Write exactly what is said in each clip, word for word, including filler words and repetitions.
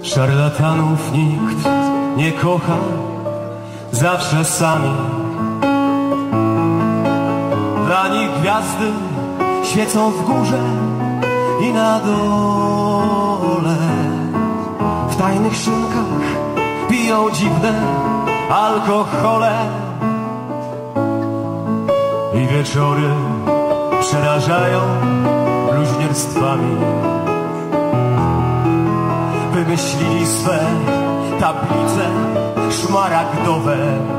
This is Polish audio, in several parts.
Szarlatanów nikt nie kocha, zawsze sami. Dla nich gwiazdy świecą w górze i na dole. W tajnych szynkach piją dziwne alkohole i wieczory przerażają bluźnierstwami. Wymyślili swe tablice szmaragdowe.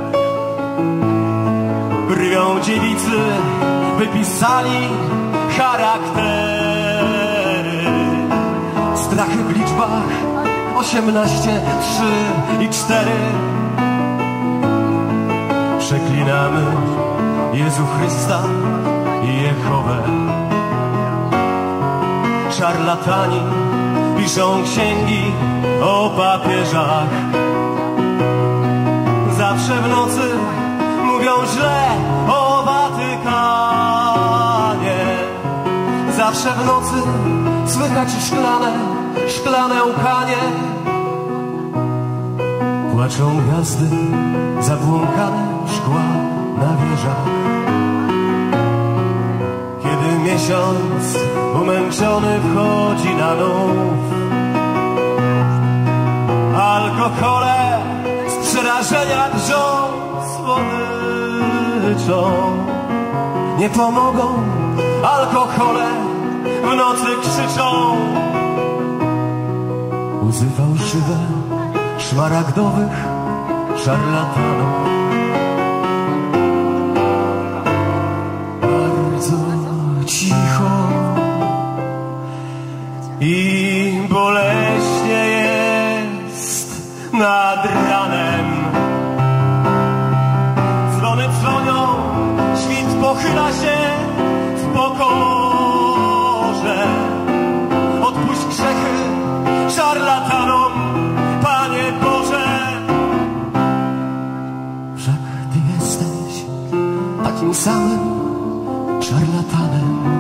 Brwią dziewicy wypisali charaktery. Strachy w liczbach osiemnaście, trzy i cztery. Przeklinamy Jezu Chrysta i Jehowę. Szarlatani piszą księgi o papieżach. Zawsze w nocy mówią źle o Watykanie. Zawsze w nocy słychać szklane, szklane łkanie. Płaczą gwiazdy zabłąkane szkła na wieżach. Kiedy miesiąc umęczony wchodzi na nów, alkohole z przerażenia drżą słodyczą. Nie pomogą alkohole, w nocy krzyczą. Łzy fałszywe szmaragdowych szarlatanów. Bardzo cicho i boleśnie jest nad ranem. Dzwony dzwonią, świt pochyla się w pokorze. Odpuść grzechy szarlatanom, Panie Boże. Wszak Ty jesteś takim samym szarlatanem.